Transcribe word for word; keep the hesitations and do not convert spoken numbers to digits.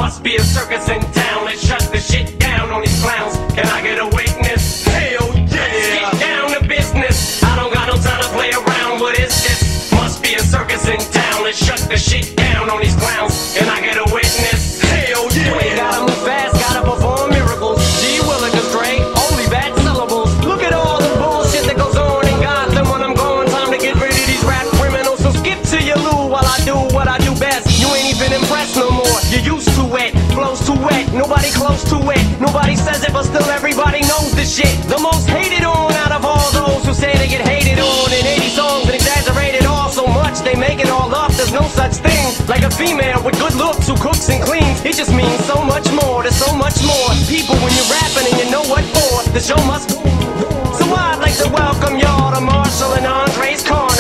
Must be a circus in town. Let's shut the shit down on these clowns. Can I get a witness? Hell yeah! Let's get down to business. I don't got no time to play around. What is this? Must be a circus in town. Let's shut the shit down on these clowns. Can I get a witness? Hell yeah! We gotta move fast, gotta perform miracles. G Willikers, Dre, only bad syllables. Look at all the bullshit that goes on in Gotham when I'm gone. Time to get rid of these rap criminals. So skip to your loo while I do what I do best. You ain't even impressed no more. You're used to it, flows too wet. Nobody close to it. Nobody says it, but still everybody knows the shit. The most hated on out of all those who say they get hated on in eighty songs and exaggerated all so much they make it all up. There's no such thing like a female with good looks who cooks and cleans. It just means so much more. There's so much more people when you're rapping and you know what for. The show must go. So I'd like to welcome y'all to Marshall and Andre's Corner.